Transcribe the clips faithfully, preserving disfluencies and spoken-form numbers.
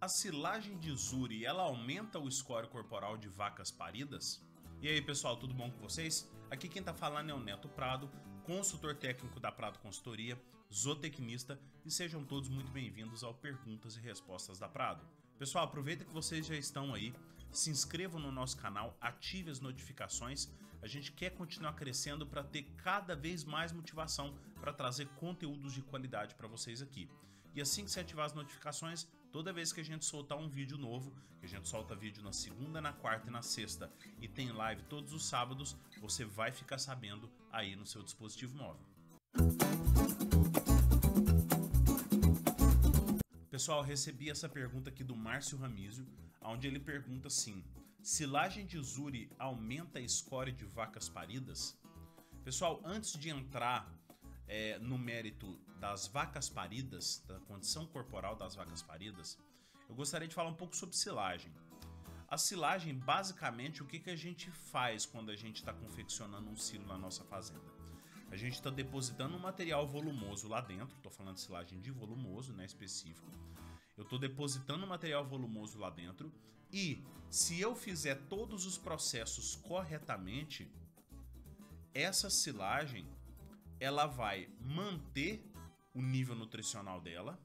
A silagem de Zuri, ela aumenta o score corporal de vacas paridas? E aí pessoal, tudo bom com vocês? Aqui quem tá falando é o Neto Prado, consultor técnico da Prado Consultoria, zootecnista, e sejam todos muito bem-vindos ao Perguntas e Respostas da Prado. Pessoal, aproveita que vocês já estão aí, se inscrevam no nosso canal, ative as notificações, a gente quer continuar crescendo para ter cada vez mais motivação para trazer conteúdos de qualidade para vocês aqui. E assim que você ativar as notificações, toda vez que a gente soltar um vídeo novo, que a gente solta vídeo na segunda, na quarta e na sexta, e tem live todos os sábados, você vai ficar sabendo aí no seu dispositivo móvel. Pessoal, recebi essa pergunta aqui do Márcio Ramísio, onde ele pergunta assim: silagem de Zuri aumenta a score de vacas paridas? Pessoal, antes de entrar É, no mérito das vacas paridas, da condição corporal das vacas paridas, eu gostaria de falar um pouco sobre silagem. A silagem, basicamente, o que, que a gente faz quando a gente está confeccionando um silo na nossa fazenda? A gente está depositando um material volumoso lá dentro, estou falando de silagem de volumoso, né, específico. Eu estou depositando um material volumoso lá dentro e, se eu fizer todos os processos corretamente, essa silagem ela vai manter o nível nutricional dela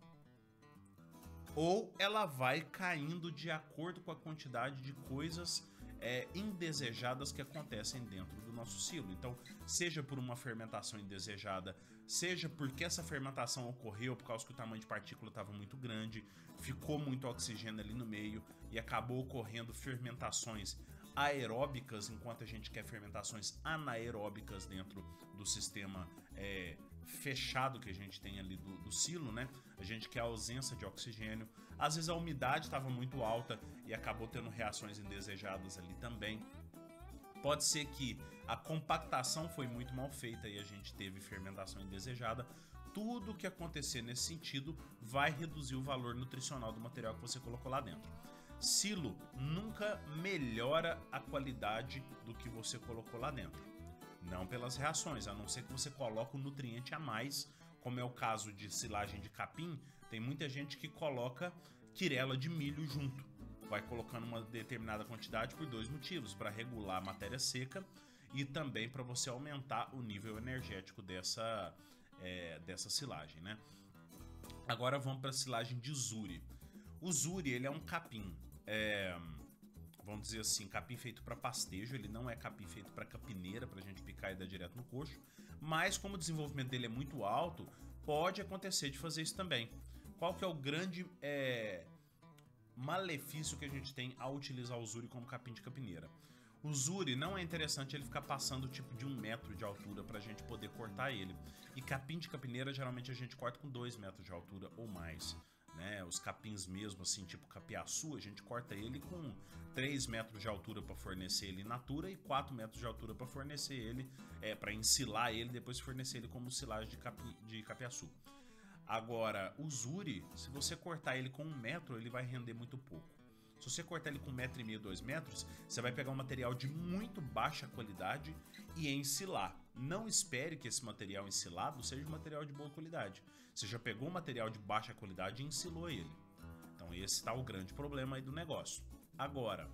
ou ela vai caindo de acordo com a quantidade de coisas é, indesejadas que acontecem dentro do nosso silo. Então, seja por uma fermentação indesejada, seja porque essa fermentação ocorreu por causa que o tamanho de partícula estava muito grande, ficou muito oxigênio ali no meio e acabou ocorrendo fermentações aeróbicas, enquanto a gente quer fermentações anaeróbicas dentro do sistema é, fechado que a gente tem ali do, do silo, né? A gente quer a ausência de oxigênio. Às vezes a umidade estava muito alta e acabou tendo reações indesejadas ali também. Pode ser que a compactação foi muito mal feita e a gente teve fermentação indesejada. Tudo que acontecer nesse sentido vai reduzir o valor nutricional do material que você colocou lá dentro. Silo nunca melhora a qualidade do que você colocou lá dentro. Não pelas reações, a não ser que você coloque um nutriente a mais, como é o caso de silagem de capim. Tem muita gente que coloca quirela de milho junto. Vai colocando uma determinada quantidade por dois motivos: para regular a matéria seca e também para você aumentar o nível energético dessa, é, dessa silagem, né? Agora vamos para a silagem de Zuri. O Zuri, ele é um capim, é, vamos dizer assim, capim feito para pastejo. Ele não é capim feito para capineira, para a gente picar e dar direto no coxo. Mas como o desenvolvimento dele é muito alto, pode acontecer de fazer isso também. Qual que é o grande é, malefício que a gente tem ao utilizar o Zuri como capim de capineira? O Zuri não é interessante ele ficar passando tipo de um metro de altura para a gente poder cortar ele. E capim de capineira geralmente a gente corta com dois metros de altura ou mais. Né, os capins mesmo, assim, tipo capiaçu, a gente corta ele com três metros de altura para fornecer ele in natura e quatro metros de altura para fornecer ele, é, para ensilar ele, depois fornecer ele como silagem de, capi, de capiaçu. Agora, o Zuri, se você cortar ele com um metro, ele vai render muito pouco. Se você cortar ele com um metro e meio, dois metros, você vai pegar um material de muito baixa qualidade e ensilar. Não espere que esse material ensilado seja um material de boa qualidade. Você já pegou um material de baixa qualidade e ensilou ele. Então esse está o grande problema aí do negócio. Agora,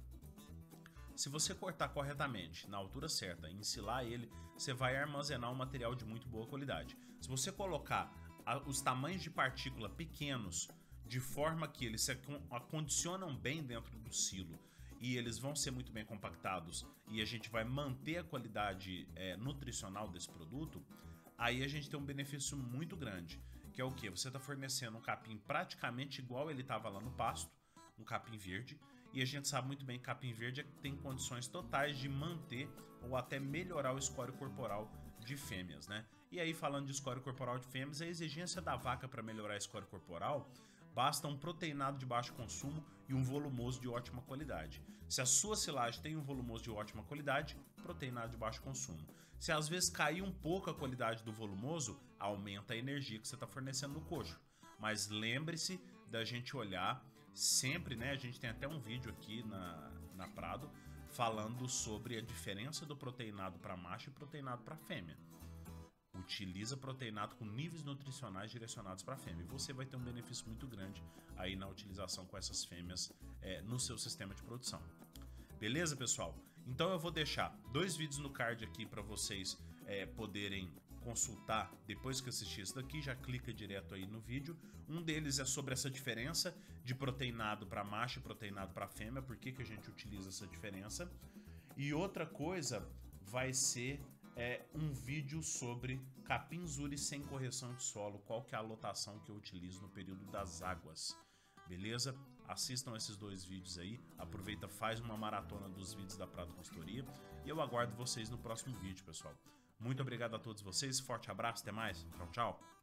se você cortar corretamente, na altura certa, e ensilar ele, você vai armazenar um material de muito boa qualidade. Se você colocar os tamanhos de partícula pequenos, de forma que eles se acondicionam bem dentro do silo e eles vão ser muito bem compactados e a gente vai manter a qualidade é, nutricional desse produto, aí a gente tem um benefício muito grande, que é o que? Você está fornecendo um capim praticamente igual ele estava lá no pasto, um capim verde, e a gente sabe muito bem que capim verde tem condições totais de manter ou até melhorar o score corporal de fêmeas, né? E aí, falando de score corporal de fêmeas, a exigência da vaca para melhorar o score corporal basta um proteinado de baixo consumo e um volumoso de ótima qualidade. Se a sua silagem tem um volumoso de ótima qualidade, proteinado de baixo consumo. Se às vezes cair um pouco a qualidade do volumoso, aumenta a energia que você está fornecendo no coxo. Mas lembre-se da gente olhar sempre, né? A gente tem até um vídeo aqui na, na Prado falando sobre a diferença do proteinado para macho e proteinado para fêmea. O utiliza proteinato com níveis nutricionais direcionados para a fêmea. E você vai ter um benefício muito grande aí na utilização com essas fêmeas é, no seu sistema de produção. Beleza, pessoal? Então eu vou deixar dois vídeos no card aqui para vocês é, poderem consultar depois que assistir esse daqui. Já clica direto aí no vídeo. Um deles é sobre essa diferença de proteinado para macho e proteinado para fêmea, por que que a gente utiliza essa diferença. E outra coisa vai ser é, um vídeo sobre capim-zuri sem correção de solo, qual que é a lotação que eu utilizo no período das águas. Beleza? Assistam esses dois vídeos aí, aproveita, faz uma maratona dos vídeos da Prado Consultoria e eu aguardo vocês no próximo vídeo, pessoal. Muito obrigado a todos vocês, forte abraço, até mais, tchau, tchau.